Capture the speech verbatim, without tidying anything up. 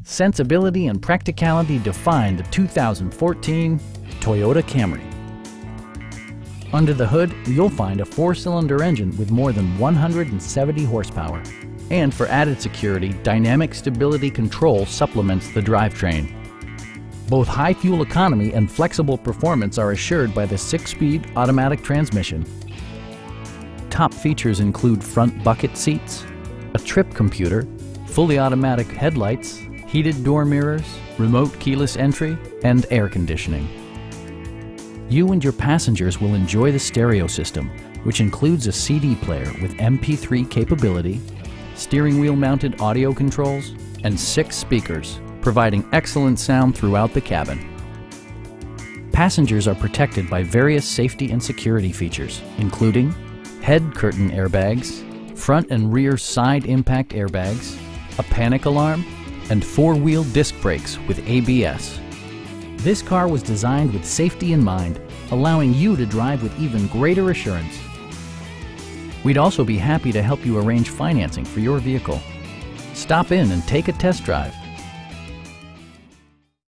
sensibility and practicality define the two thousand fourteen Toyota Camry. Under the hood, you'll find a four-cylinder engine with more than one hundred seventy horsepower. And for added security, dynamic stability control supplements the drivetrain. Both high fuel economy and flexible performance are assured by the six-speed automatic transmission. Top features include front bucket seats, a trip computer, fully automatic headlights, heated door mirrors, remote keyless entry, and air conditioning. You and your passengers will enjoy the stereo system, which includes a C D player with M P three capability, steering wheel mounted audio controls, and six speakers, providing excellent sound throughout the cabin. Passengers are protected by various safety and security features, including head curtain airbags, front and rear side impact airbags, a panic alarm, and four-wheel disc brakes with A B S. This car was designed with safety in mind, allowing you to drive with even greater assurance. We'd also be happy to help you arrange financing for your vehicle. Stop in and take a test drive.